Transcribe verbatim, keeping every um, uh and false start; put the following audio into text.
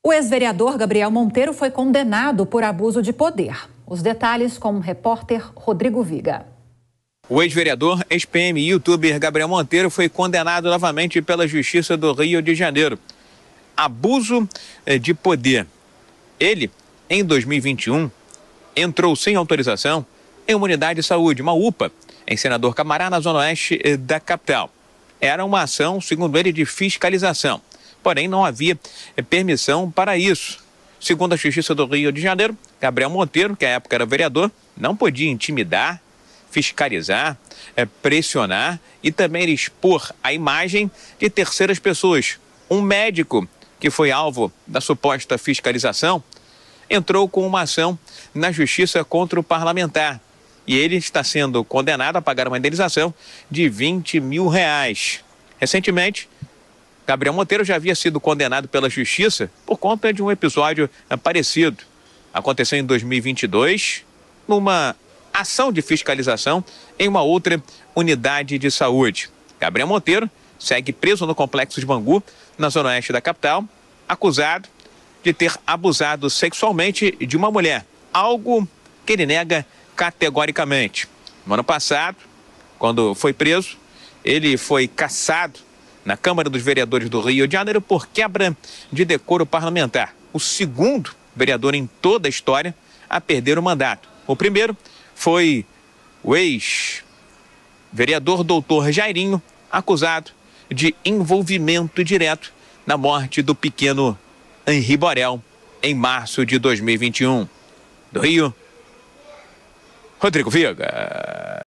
O ex-vereador Gabriel Monteiro foi condenado por abuso de poder. Os detalhes com o repórter Rodrigo Viga. O ex-vereador, ex-P M e youtuber Gabriel Monteiro foi condenado novamente pela Justiça do Rio de Janeiro. Abuso de poder. Ele, em dois mil e vinte e um, entrou sem autorização em uma unidade de saúde, uma U P A, em Senador Camará, na zona oeste da capital. Era uma ação, segundo ele, de fiscalização. Porém, não havia permissão para isso. Segundo a Justiça do Rio de Janeiro, Gabriel Monteiro, que à época era vereador, não podia intimidar, fiscalizar, pressionar e também expor a imagem de terceiras pessoas. Um médico que foi alvo da suposta fiscalização entrou com uma ação na Justiça contra o parlamentar. E ele está sendo condenado a pagar uma indenização de vinte mil reais. Recentemente, Gabriel Monteiro já havia sido condenado pela Justiça por conta de um episódio parecido. Aconteceu em dois mil e vinte e dois, numa ação de fiscalização em uma outra unidade de saúde. Gabriel Monteiro segue preso no complexo de Bangu, na zona oeste da capital, acusado de ter abusado sexualmente de uma mulher, algo que ele nega categoricamente. No ano passado, quando foi preso, ele foi cassado na Câmara dos Vereadores do Rio de Janeiro por quebra de decoro parlamentar. O segundo vereador em toda a história a perder o mandato. O primeiro foi o ex-vereador doutor Jairinho, acusado de envolvimento direto na morte do pequeno Henri Borel em março de dois mil e vinte e um. Do Rio, Rodrigo Viga.